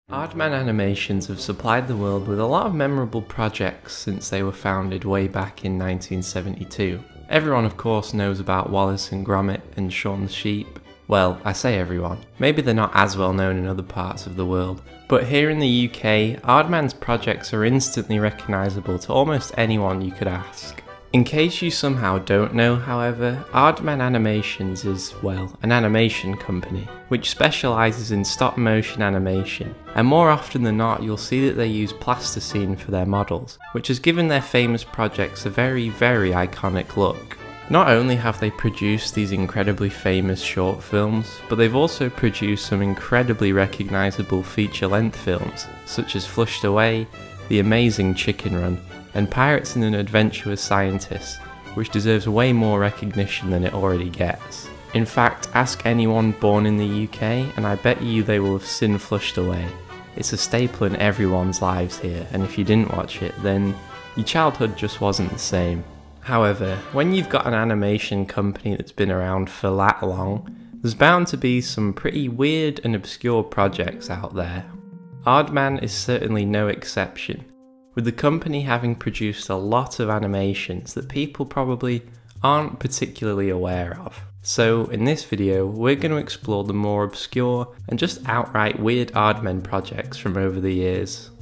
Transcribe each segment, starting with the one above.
Aardman Animations have supplied the world with a lot of memorable projects since they were founded way back in 1972. Everyone of course knows about Wallace and Gromit and Shaun the Sheep. Well, I say everyone. Maybe they're not as well known in other parts of the world. But here in the UK, Aardman's projects are instantly recognisable to almost anyone you could ask. In case you somehow don't know, however, Aardman Animations is, well, an animation company, which specialises in stop motion animation, and more often than not you'll see that they use plasticine for their models, which has given their famous projects a very, very iconic look. Not only have they produced these incredibly famous short films, but they've also produced some incredibly recognisable feature-length films, such as Flushed Away, The Amazing Chicken Run, and Pirates and an Adventurous Scientist, which deserves way more recognition than it already gets. In fact, ask anyone born in the UK and I bet you they will have seen Flushed Away. It's a staple in everyone's lives here, and if you didn't watch it, then your childhood just wasn't the same. However, when you've got an animation company that's been around for that long, there's bound to be some pretty weird and obscure projects out there. Aardman is certainly no exception, with the company having produced a lot of animations that people probably aren't particularly aware of. So in this video, we're going to explore the more obscure and just outright weird Aardman projects from over the years.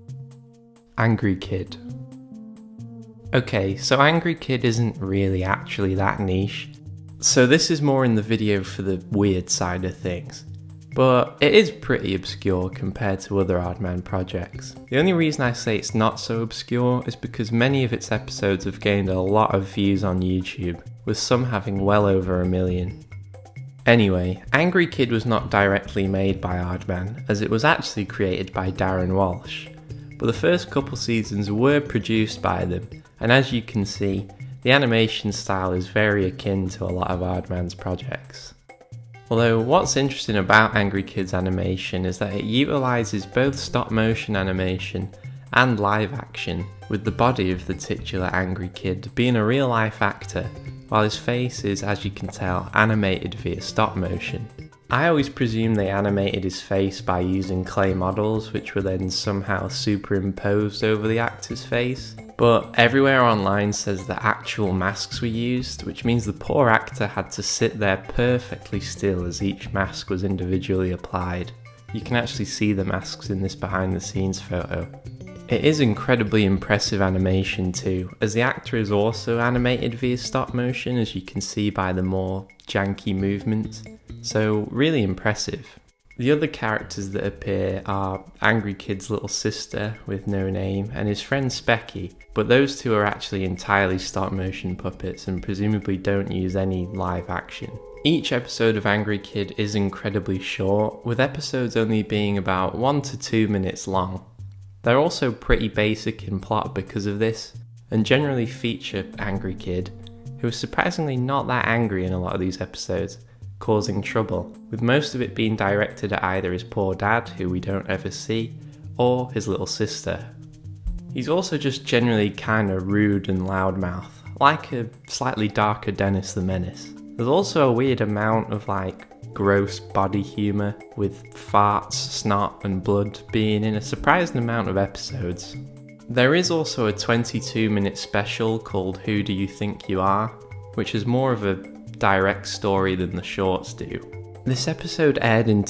Angry Kid. Okay, so Angry Kid isn't really actually that niche, so this is more in the video for the weird side of things. But it is pretty obscure compared to other Aardman projects. The only reason I say it's not so obscure is because many of its episodes have gained a lot of views on YouTube, with some having well over 1 million. Anyway, Angry Kid was not directly made by Aardman, as it was actually created by Darren Walsh. But the first couple seasons were produced by them, and as you can see, the animation style is very akin to a lot of Aardman's projects. Although what's interesting about Angry Kid's animation is that it utilises both stop motion animation and live action, with the body of the titular Angry Kid being a real life actor, while his face is, as you can tell, animated via stop motion. I always presumed they animated his face by using clay models which were then somehow superimposed over the actor's face, but everywhere online says that actual masks were used, which means the poor actor had to sit there perfectly still as each mask was individually applied. You can actually see the masks in this behind the scenes photo. It is incredibly impressive animation too, as the actor is also animated via stop motion, as you can see by the more janky movements, so really impressive. The other characters that appear are Angry Kid's little sister with no name and his friend Specky, but those two are actually entirely stop motion puppets and presumably don't use any live action. Each episode of Angry Kid is incredibly short, with episodes only being about 1 to 2 minutes long. They're also pretty basic in plot because of this, and generally feature Angry Kid, who is surprisingly not that angry in a lot of these episodes, causing trouble, with most of it being directed at either his poor dad, who we don't ever see, or his little sister. He's also just generally kinda rude and loudmouth, like a slightly darker Dennis the Menace. There's also a weird amount of gross body humour, with farts, snot and blood being in a surprising amount of episodes. There is also a 22-minute special called Who Do You Think You Are, which is more of a direct story than the shorts do. This episode aired in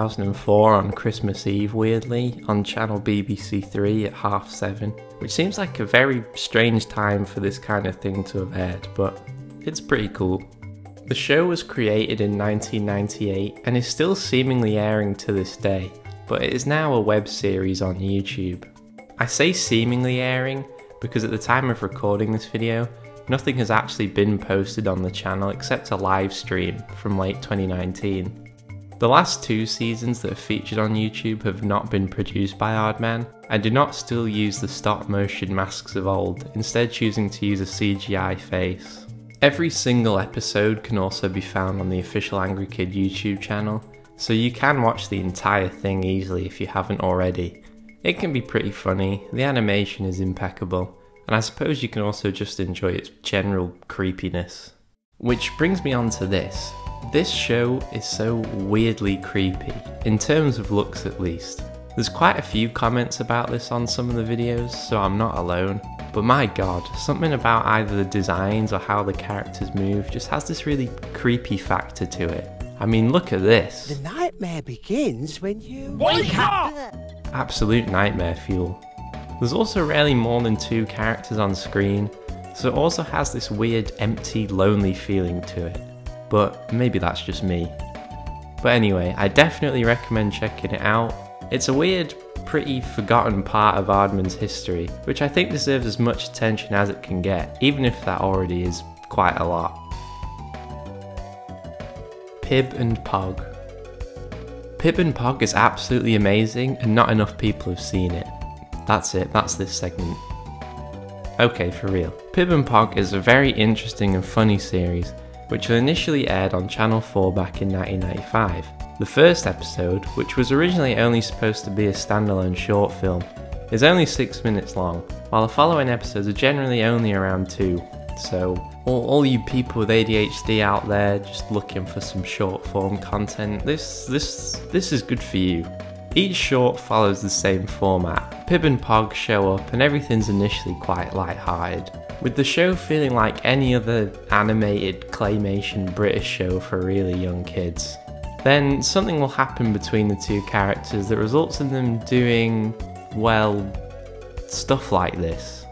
2004 on Christmas Eve, weirdly, on channel BBC 3 at 7:30, which seems like a very strange time for this kind of thing to have aired, but it's pretty cool. The show was created in 1998 and is still seemingly airing to this day, but it is now a web series on YouTube. I say seemingly airing because at the time of recording this video, nothing has actually been posted on the channel except a live stream from late 2019. The last 2 seasons that are featured on YouTube have not been produced by Aardman, and do not still use the stop motion masks of old, instead choosing to use a CGI face. Every single episode can also be found on the official Angry Kid YouTube channel, so you can watch the entire thing easily if you haven't already. It can be pretty funny, the animation is impeccable, and I suppose you can also just enjoy its general creepiness. Which brings me on to this. This show is so weirdly creepy, in terms of looks at least. There's quite a few comments about this on some of the videos, so I'm not alone. But my god, something about either the designs or how the characters move just has this really creepy factor to it. I mean, look at this. The nightmare begins when you Wake up! Absolute nightmare fuel. There's also rarely more than 2 characters on screen, so it also has this weird, empty, lonely feeling to it. But maybe that's just me. But anyway, I definitely recommend checking it out. It's a weird, pretty forgotten part of Aardman's history, which I think deserves as much attention as it can get, even if that already is quite a lot. Pib and Pog. Pib and Pog is absolutely amazing and not enough people have seen it. That's it, that's this segment. Okay, for real. Pib and Pog is a very interesting and funny series, which initially aired on Channel 4 back in 1995. The first episode, which was originally only supposed to be a standalone short film, is only 6 minutes long, while the following episodes are generally only around 2. So, all you people with ADHD out there just looking for some short form content, this is good for you. Each short follows the same format. Pib and Pog show up and everything's initially quite light-hearted, with the show feeling like any other animated claymation British show for really young kids. Then something will happen between the 2 characters that results in them doing, well, stuff like this.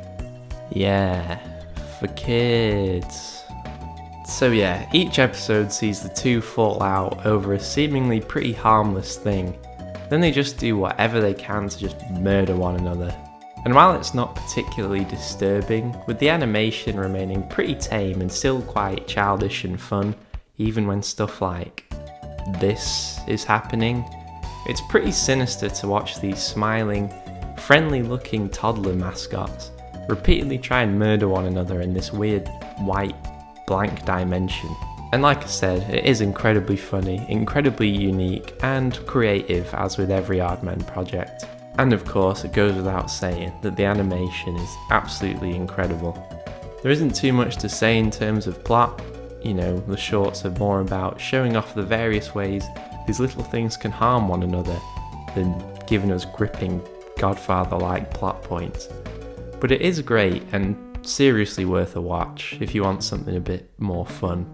Yeah, for kids. So yeah, each episode sees the 2 fall out over a seemingly pretty harmless thing. Then they just do whatever they can to just murder one another. And while it's not particularly disturbing, with the animation remaining pretty tame and still quite childish and fun, even when stuff like this is happening, it's pretty sinister to watch these smiling, friendly looking toddler mascots repeatedly try and murder one another in this weird white blank dimension. And like I said, it is incredibly funny, incredibly unique and creative, as with every Aardman project. And of course, it goes without saying that the animation is absolutely incredible. There isn't too much to say in terms of plot. You know, the shorts are more about showing off the various ways these little things can harm one another than giving us gripping Godfather-like plot points. But it is great and seriously worth a watch if you want something a bit more fun.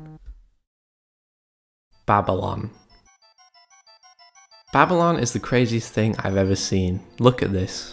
Babylon. Babylon is the craziest thing I've ever seen. Look at this.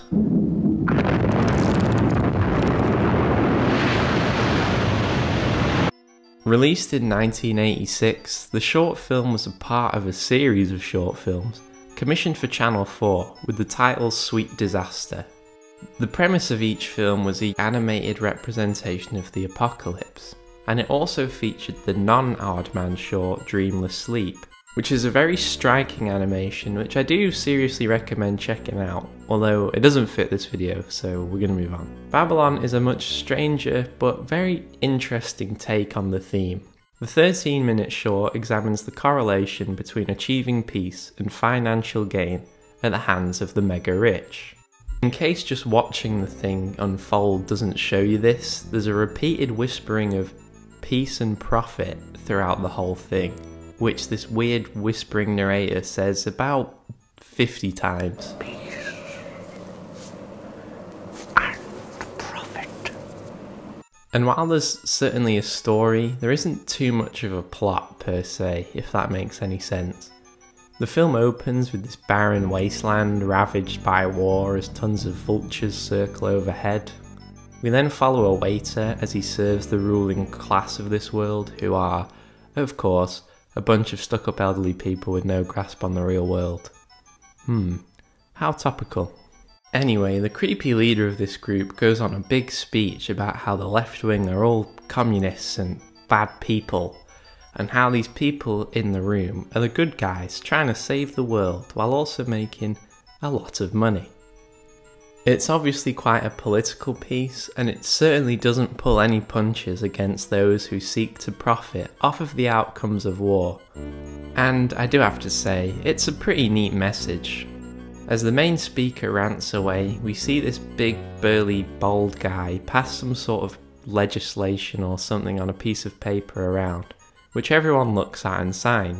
Released in 1986, the short film was a part of a series of short films commissioned for Channel 4 with the title Sweet Disaster. The premise of each film was the animated representation of the apocalypse, and it also featured the non-Aardman short Dreamless Sleep, which is a very striking animation which I do seriously recommend checking out, although it doesn't fit this video, so we're going to move on. Babylon is a much stranger but very interesting take on the theme. The 13-minute short examines the correlation between achieving peace and financial gain at the hands of the mega rich. In case just watching the thing unfold doesn't show you this, there's a repeated whispering of peace and profit throughout the whole thing, which this weird whispering narrator says about 50 times. peace and profit. And while there's certainly a story, there isn't too much of a plot per se, if that makes any sense. The film opens with this barren wasteland ravaged by war as tons of vultures circle overhead. We then follow a waiter as he serves the ruling class of this world, who are, of course, a bunch of stuck-up elderly people with no grasp on the real world. How topical. Anyway, the creepy leader of this group goes on a big speech about how the left wing are all communists and bad people, and how these people in the room are the good guys trying to save the world while also making a lot of money. It's obviously quite a political piece, and it certainly doesn't pull any punches against those who seek to profit off of the outcomes of war. And I do have to say, it's a pretty neat message. As the main speaker rants away, we see this big, burly, bald guy pass some sort of legislation or something on a piece of paper around, which everyone looks at and signs.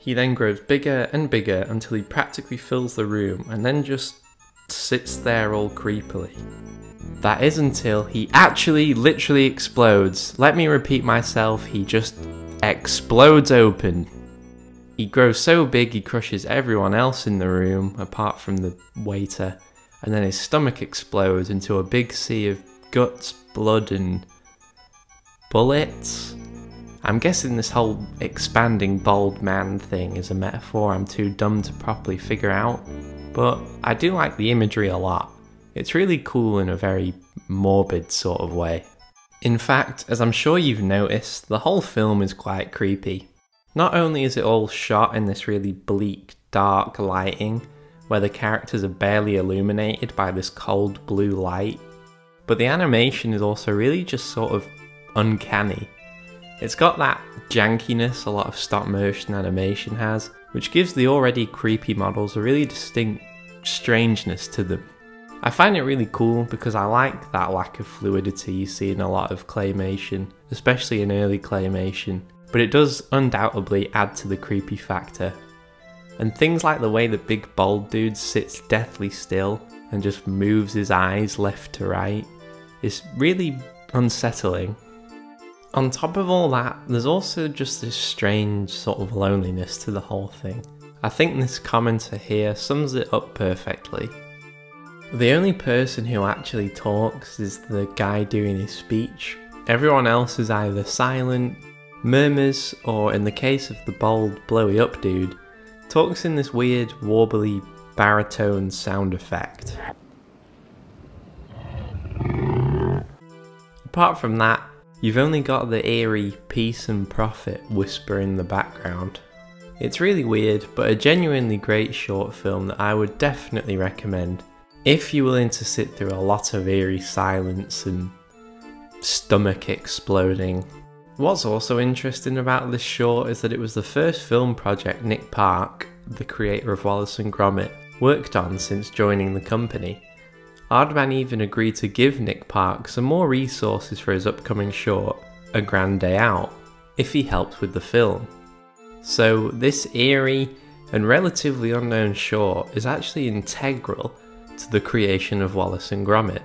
He then grows bigger and bigger until he practically fills the room and then just sits there all creepily. That is until he actually literally explodes. Let me repeat myself, he just explodes open. He grows so big he crushes everyone else in the room apart from the waiter, and then his stomach explodes into a big sea of guts, blood and bullets. I'm guessing this whole expanding bald man thing is a metaphor I'm too dumb to properly figure out, but I do like the imagery a lot. It's really cool in a very morbid sort of way. In fact, as I'm sure you've noticed, the whole film is quite creepy. Not only is it all shot in this really bleak, dark lighting, where the characters are barely illuminated by this cold blue light, but the animation is also really just sort of uncanny. It's got that jankiness a lot of stop motion animation has, which gives the already creepy models a really distinct strangeness to them. I find it really cool because I like that lack of fluidity you see in a lot of claymation, especially in early claymation, but it does undoubtedly add to the creepy factor. And things like the way the big bald dude sits deathly still and just moves his eyes left to right is really unsettling. On top of all that, there's also just this strange sort of loneliness to the whole thing. I think this commenter here sums it up perfectly. The only person who actually talks is the guy doing his speech. Everyone else is either silent, murmurs, or in the case of the bald blowy up dude, talks in this weird warbly baritone sound effect. Apart from that, you've only got the eerie peace and profit whisper in the background. It's really weird, but a genuinely great short film that I would definitely recommend if you're willing to sit through a lot of eerie silence and stomach exploding. What's also interesting about this short is that it was the first film project Nick Park, the creator of Wallace and Gromit, worked on since joining the company. Aardman even agreed to give Nick Park some more resources for his upcoming short, A Grand Day Out, if he helped with the film. So this eerie and relatively unknown short is actually integral to the creation of Wallace and Gromit.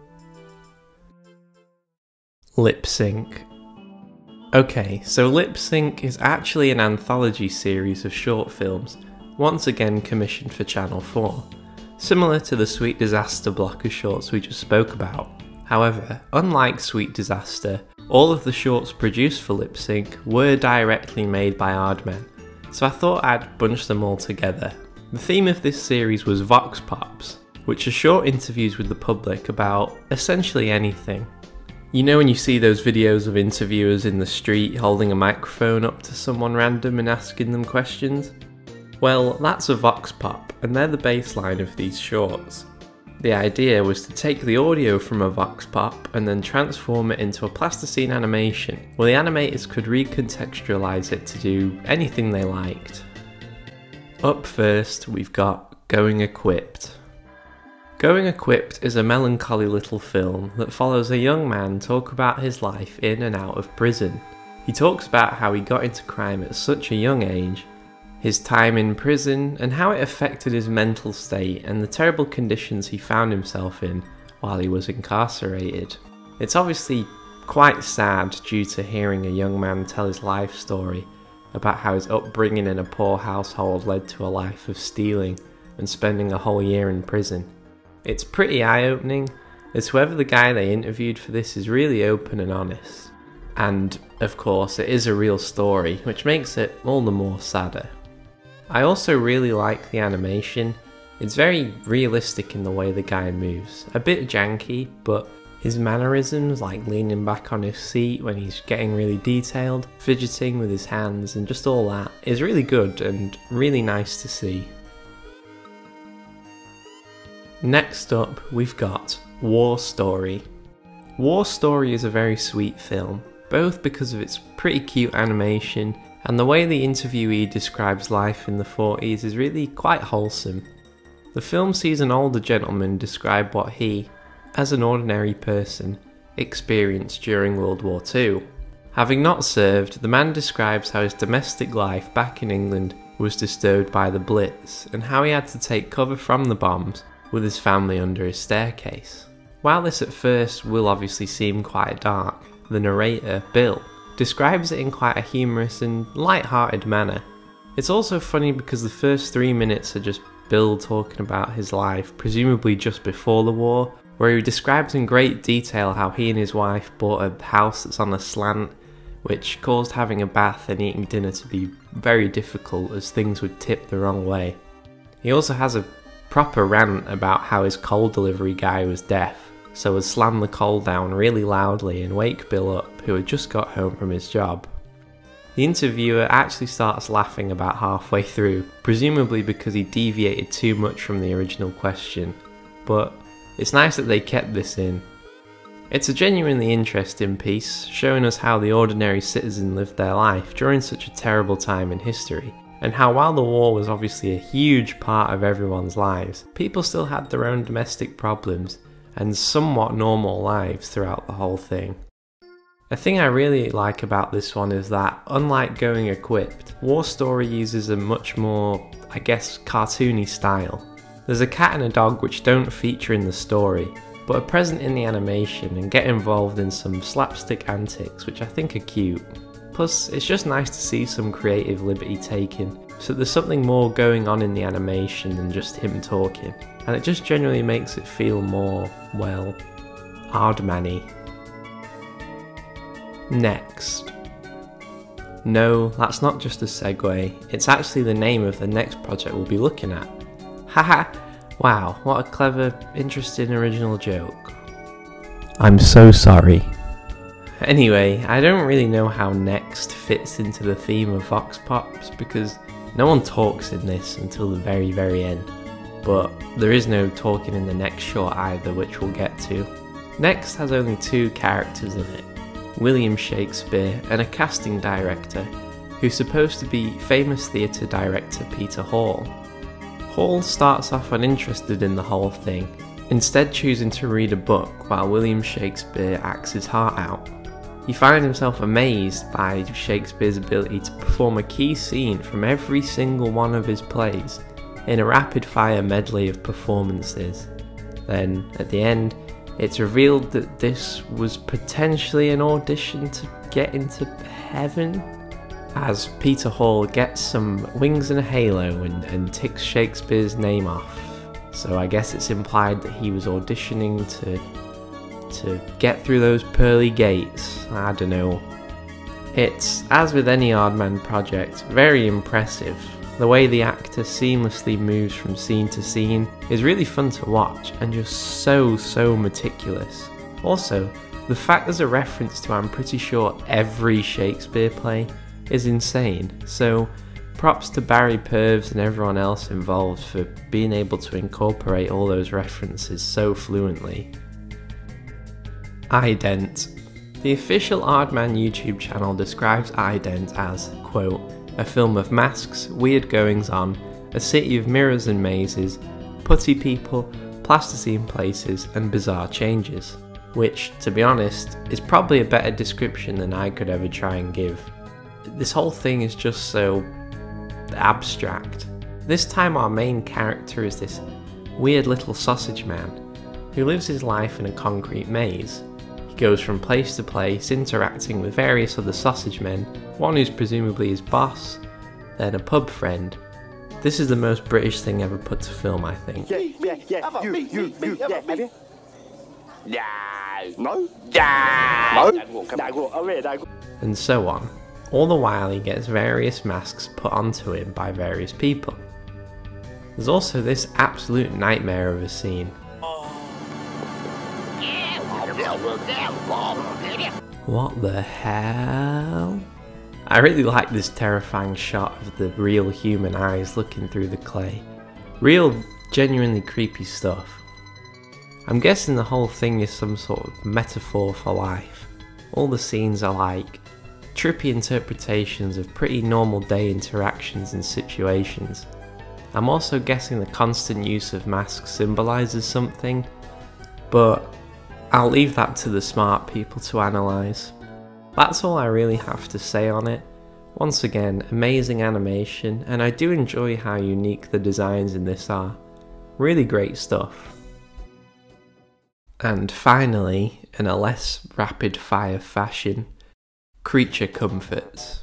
Lip Sync. Okay, so Lip Sync is actually an anthology series of short films, once again commissioned for Channel 4, similar to the Sweet Disaster block of shorts we just spoke about. However, unlike Sweet Disaster, all of the shorts produced for Lip Sync were directly made by Aardman, so I thought I'd bunch them all together. The theme of this series was Vox Pops, which are short interviews with the public about essentially anything. You know when you see those videos of interviewers in the street holding a microphone up to someone random and asking them questions? Well, that's a Vox Pop, and they're the baseline of these shorts. The idea was to take the audio from a Vox Pop and then transform it into a plasticine animation, where the animators could recontextualize it to do anything they liked. Up first, we've got Going Equipped. Going Equipped is a melancholy little film that follows a young man talk about his life in and out of prison. He talks about how he got into crime at such a young age, his time in prison, and how it affected his mental state and the terrible conditions he found himself in while he was incarcerated. It's obviously quite sad due to hearing a young man tell his life story about how his upbringing in a poor household led to a life of stealing and spending a whole year in prison. It's pretty eye-opening, as whoever the guy they interviewed for this is really open and honest. And, of course, it is a real story, which makes it all the more sadder. I also really like the animation. It's very realistic in the way the guy moves. A bit janky, but his mannerisms, like leaning back on his seat when he's getting really detailed, fidgeting with his hands, and just all that, is really good and really nice to see. Next up, we've got War Story. War Story is a very sweet film, both because of its pretty cute animation and the way the interviewee describes life in the 40s is really quite wholesome. The film sees an older gentleman describe what he, as an ordinary person, experienced during World War II. Having not served, the man describes how his domestic life back in England was disturbed by the Blitz and how he had to take cover from the bombs with his family under his staircase. While this at first will obviously seem quite dark, the narrator, Bill, describes it in quite a humorous and light-hearted manner. It's also funny because the first 3 minutes are just Bill talking about his life, presumably just before the war, where he describes in great detail how he and his wife bought a house that's on a slant, which caused having a bath and eating dinner to be very difficult as things would tip the wrong way. He also has a proper rant about how his coal delivery guy was deaf, so would slam the coal down really loudly and wake Bill up, who had just got home from his job. The interviewer actually starts laughing about halfway through, presumably because he deviated too much from the original question, but it's nice that they kept this in. It's a genuinely interesting piece, showing us how the ordinary citizen lived their life during such a terrible time in history, and how while the war was obviously a huge part of everyone's lives, people still had their own domestic problems and somewhat normal lives throughout the whole thing. A thing I really like about this one is that, unlike Going Equipped, War Story uses a much more, I guess, cartoony style. There's a cat and a dog which don't feature in the story, but are present in the animation and get involved in some slapstick antics which I think are cute. Plus, it's just nice to see some creative liberty taken, so there's something more going on in the animation than just him talking, and it just generally makes it feel more, well, Aardman-y. Next. No, that's not just a segue, it's actually the name of the next project we'll be looking at. Haha! Wow, what a clever, interesting original joke. I'm so sorry. Anyway, I don't really know how Next fits into the theme of Vox Pops because no one talks in this until the very, very end. But there is no talking in the next short either, which we'll get to. Next has only 2 characters in it, William Shakespeare and a casting director, who's supposed to be famous theatre director Peter Hall. Hall starts off uninterested in the whole thing, instead choosing to read a book while William Shakespeare acts his heart out. He finds himself amazed by Shakespeare's ability to perform a key scene from every single one of his plays in a rapid-fire medley of performances. Then, at the end, it's revealed that this was potentially an audition to get into heaven, as Peter Hall gets some wings and a halo and ticks Shakespeare's name off. So I guess it's implied that he was auditioning to get through those pearly gates. I don't know. It's, as with any Aardman project, very impressive. The way the actor seamlessly moves from scene to scene is really fun to watch and just so meticulous. Also, the fact there's a reference to, I'm pretty sure, every Shakespeare play is insane, so props to Barry Purves and everyone else involved for being able to incorporate all those references so fluently. Ident. The official Aardman YouTube channel describes Ident as, quote, a film of masks, weird goings on, a city of mirrors and mazes, putty people, plasticine places and bizarre changes, which, to be honest, is probably a better description than I could ever try and give. This whole thing is just so abstract. This time our main character is this weird little sausage man who lives his life in a concrete maze. He goes from place to place, interacting with various other sausage men, one who's presumably his boss, then a pub friend. This is the most British thing ever put to film, I think. Yeah, No. And so on. All the while he gets various masks put onto him by various people. There's also this absolute nightmare of a scene. What the hell? I really like this terrifying shot of the real human eyes looking through the clay. Real, genuinely creepy stuff. I'm guessing the whole thing is some sort of metaphor for life. All the scenes are like trippy interpretations of pretty normal day interactions and situations. I'm also guessing the constant use of masks symbolises something, but I'll leave that to the smart people to analyse. That's all I really have to say on it. Once again, amazing animation, and I do enjoy how unique the designs in this are. Really great stuff. And finally, in a less rapid fire fashion, creature comforts.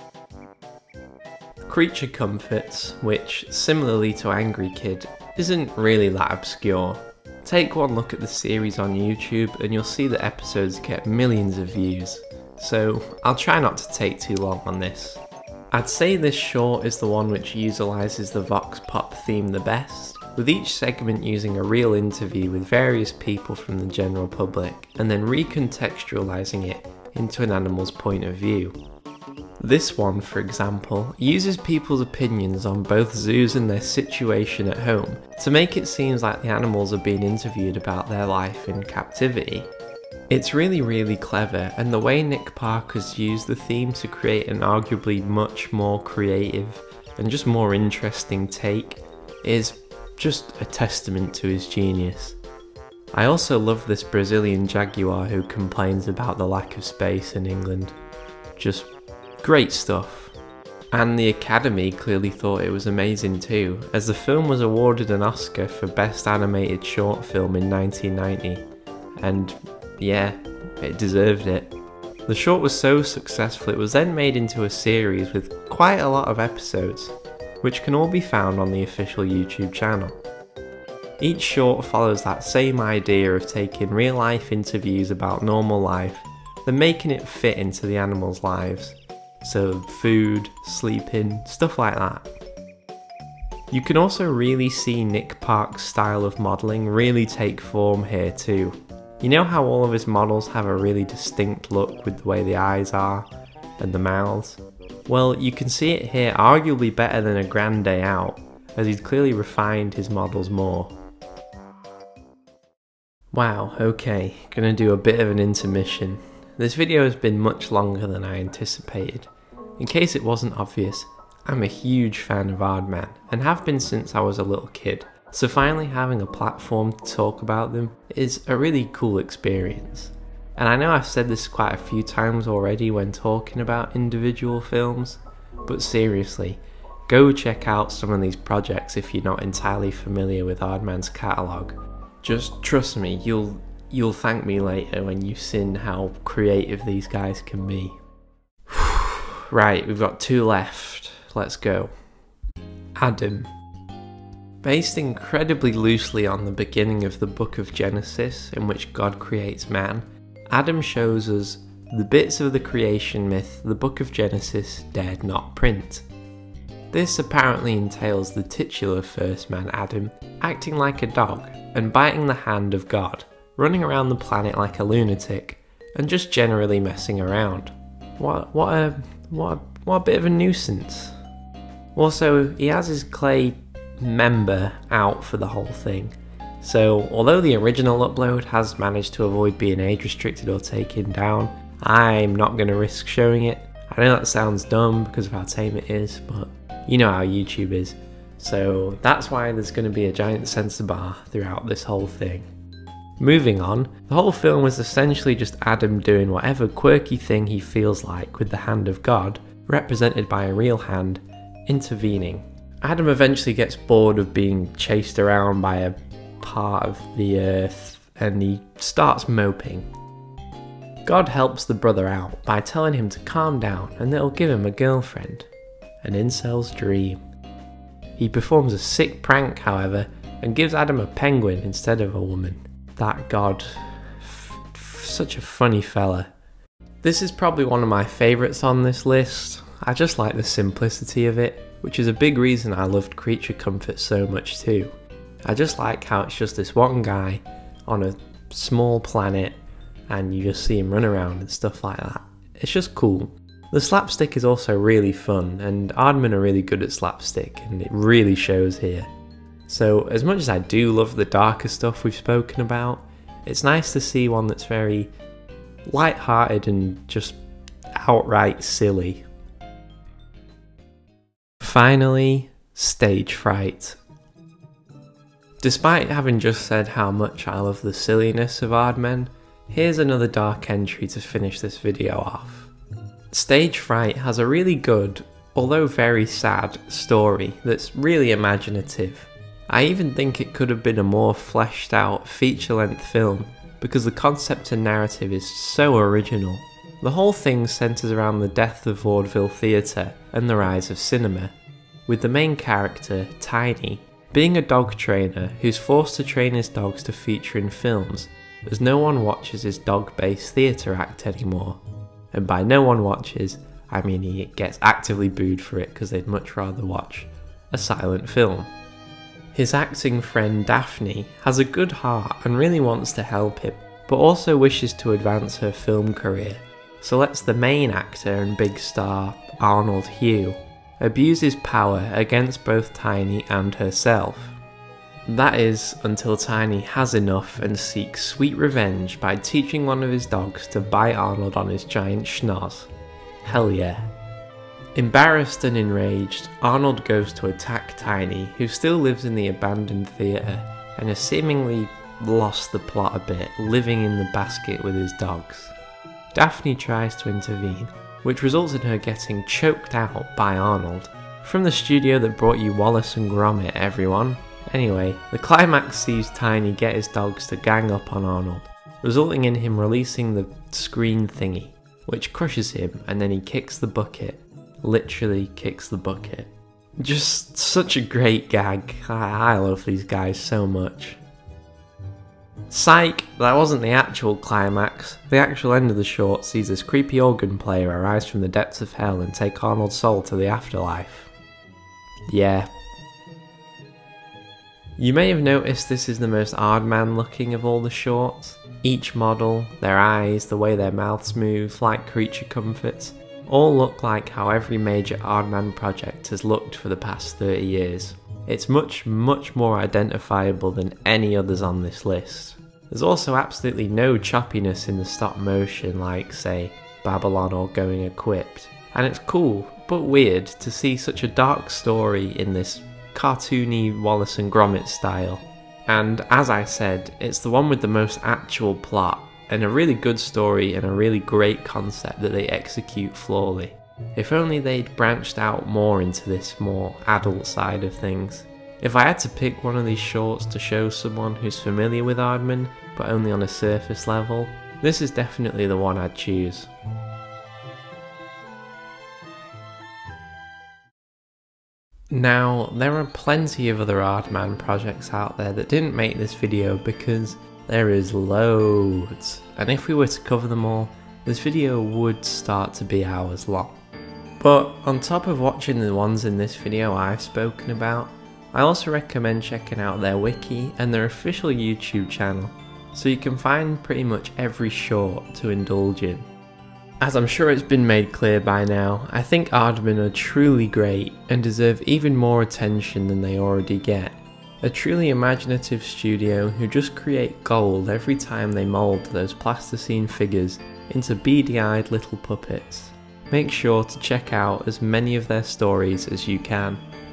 Creature comforts, which, similarly to Angry Kid, isn't really that obscure. Take one look at the series on YouTube and you'll see that episodes get millions of views, so I'll try not to take too long on this. I'd say this short is the one which utilises the Vox Pop theme the best, with each segment using a real interview with various people from the general public, and then recontextualising it into an animal's point of view. This one, for example, uses people's opinions on both zoos and their situation at home to make it seem like the animals are being interviewed about their life in captivity. It's really clever, and the way Nick Parker's used the theme to create an arguably much more creative and just more interesting take is just a testament to his genius. I also love this Brazilian jaguar who complains about the lack of space in England. Just great stuff. And the Academy clearly thought it was amazing too, as the film was awarded an Oscar for Best Animated Short Film in 1990, and yeah, it deserved it. The short was so successful it was then made into a series with quite a lot of episodes, which can all be found on the official YouTube channel. Each short follows that same idea of taking real life interviews about normal life, then making it fit into the animals' lives. So food, sleeping, stuff like that. You can also really see Nick Park's style of modelling really take form here too. You know how all of his models have a really distinct look with the way the eyes are and the mouths? Well, you can see it here arguably better than A Grand Day Out, as he's clearly refined his models more. Wow, okay, gonna do a bit of an intermission. This video has been much longer than I anticipated. In case it wasn't obvious, I'm a huge fan of Aardman, and have been since I was a little kid, so finally having a platform to talk about them is a really cool experience. And I know I've said this quite a few times already when talking about individual films, but seriously, go check out some of these projects if you're not entirely familiar with Aardman's catalogue. Just trust me, you'll thank me later when you've seen how creative these guys can be. Right, we've got two left. Let's go. Adam. Based incredibly loosely on the beginning of the Book of Genesis, in which God creates man, Adam shows us the bits of the creation myth the Book of Genesis dared not print. This apparently entails the titular first man Adam acting like a dog and biting the hand of God, running around the planet like a lunatic, and just generally messing around. What a bit of a nuisance. Also, he has his clay member out for the whole thing. So, although the original upload has managed to avoid being age restricted or taken down, I'm not going to risk showing it. I know that sounds dumb because of how tame it is, but you know how YouTube is. So that's why there's going to be a giant censor bar throughout this whole thing. Moving on, the whole film was essentially just Adam doing whatever quirky thing he feels like with the hand of God, represented by a real hand, intervening. Adam eventually gets bored of being chased around by a part of the earth and he starts moping. God helps the brother out by telling him to calm down and it'll give him a girlfriend. An incel's dream. He performs a sick prank, however, and gives Adam a penguin instead of a woman. That God, such a funny fella. This is probably one of my favourites on this list. I just like the simplicity of it, which is a big reason I loved Creature Comforts so much too. I just like how it's just this one guy on a small planet and you just see him run around and stuff like that. It's just cool. The slapstick is also really fun, and Aardman are really good at slapstick, and it really shows here. So as much as I do love the darker stuff we've spoken about, it's nice to see one that's very light-hearted and just outright silly. Finally, stage fright. Despite having just said how much I love the silliness of Aardman, here's another dark entry to finish this video off. Stage Fright has a really good, although very sad, story that's really imaginative. I even think it could have been a more fleshed out feature-length film because the concept and narrative is so original. The whole thing centres around the death of vaudeville theatre and the rise of cinema, with the main character, Tiny, being a dog trainer who's forced to train his dogs to feature in films as no one watches his dog-based theatre act anymore. And by no one watches, I mean he gets actively booed for it because they'd much rather watch a silent film. His acting friend Daphne has a good heart and really wants to help him, but also wishes to advance her film career, so lets the main actor and big star, Arnold Hugh, abuse his power against both Tiny and herself. That is, until Tiny has enough and seeks sweet revenge by teaching one of his dogs to bite Arnold on his giant schnoz. Hell yeah. Embarrassed and enraged, Arnold goes to attack Tiny, who still lives in the abandoned theatre and has seemingly lost the plot a bit, living in the basket with his dogs. Daphne tries to intervene, which results in her getting choked out by Arnold. From the studio that brought you Wallace and Gromit, everyone. Anyway, the climax sees Tiny get his dogs to gang up on Arnold, resulting in him releasing the screen thingy, which crushes him, and then he kicks the bucket. Literally kicks the bucket. Just such a great gag. I love these guys so much. Psych, that wasn't the actual climax. The actual end of the short sees this creepy organ player arise from the depths of hell and take Arnold's soul to the afterlife. Yeah. You may have noticed this is the most Aardman looking of all the shorts. Each model, their eyes, the way their mouths move, like creature comforts, all look like how every major Aardman project has looked for the past 30 years. It's much more identifiable than any others on this list. There's also absolutely no choppiness in the stop motion like, say, Babylon or Going Equipped. And it's cool, but weird, to see such a dark story in this cartoony Wallace and Gromit style. And as I said, it's the one with the most actual plot, and a really good story and a really great concept that they execute flawlessly. If only they'd branched out more into this more adult side of things. If I had to pick one of these shorts to show someone who's familiar with Aardman, but only on a surface level, this is definitely the one I'd choose. Now, there are plenty of other Aardman projects out there that didn't make this video because there is loads, and if we were to cover them all, this video would start to be hours long. But on top of watching the ones in this video I've spoken about, I also recommend checking out their wiki and their official YouTube channel, so you can find pretty much every short to indulge in. As I'm sure it's been made clear by now, I think Aardman are truly great and deserve even more attention than they already get. A truly imaginative studio who just create gold every time they mould those plasticine figures into beady-eyed little puppets. Make sure to check out as many of their stories as you can.